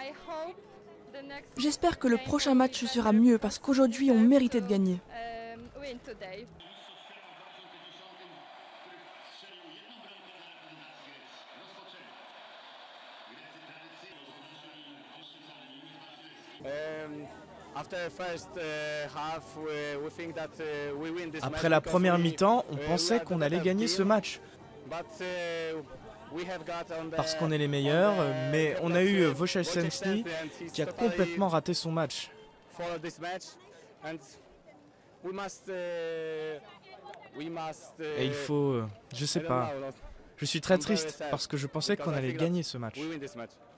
J'espère que le prochain match sera mieux parce qu'aujourd'hui on méritait de gagner. Après la première mi-temps, on pensait qu'on allait gagner ce match. Parce qu'on est les meilleurs, mais on a eu Wojciech Szczęsny qui a complètement raté son match. Et il faut... je sais pas. Je suis très triste parce que je pensais qu'on allait gagner ce match.